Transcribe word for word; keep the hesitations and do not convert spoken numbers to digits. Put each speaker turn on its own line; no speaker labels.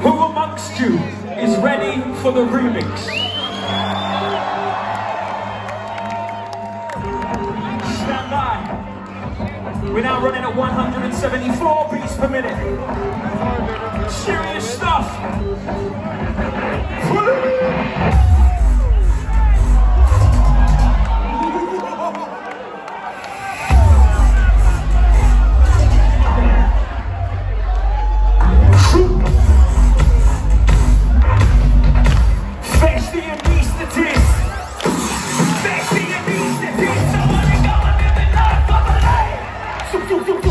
Who amongst you is ready for the remix? Stand by. We're now running at one hundred seventy-four beats per minute. Serious stuff. Face the anaesthetist. Face the anaesthetist. Somebody go and live the life of a life.